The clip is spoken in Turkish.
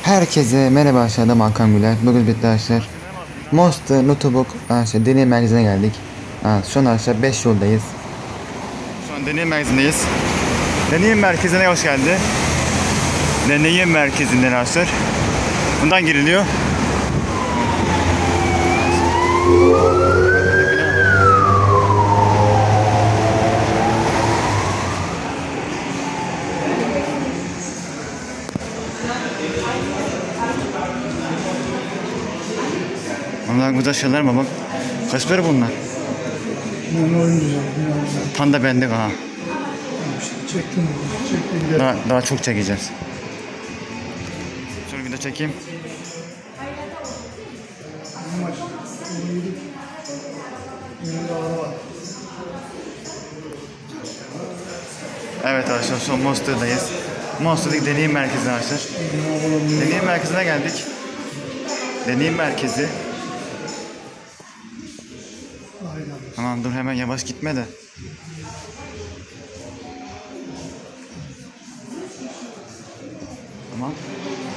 Herkese merhaba, aşağıda Hakan Güler. Bugün birlikte arkadaşlar Monster Notebook deneyim merkezine geldik. Şu an arkadaşlar 5 yoldayız. Şu an deneyim merkezindeyiz. Deneyim merkezine hoş geldi. Deneyim merkezinden arkadaşlar. Bundan giriliyor. Onlar güzel şeyler mi bak? Kaç para bunlar? Tam da bendik ha. Çektim. Daha çok çekeceğiz. Şöyle bir de çekeyim. Evet arkadaşlar, şu an Monster'dayız. Monster'daki deneyim merkezine arkadaşlar. Deneyim merkezine geldik. Deneyim merkezi. Tamam, dur hemen yavaş gitme de. Tamam.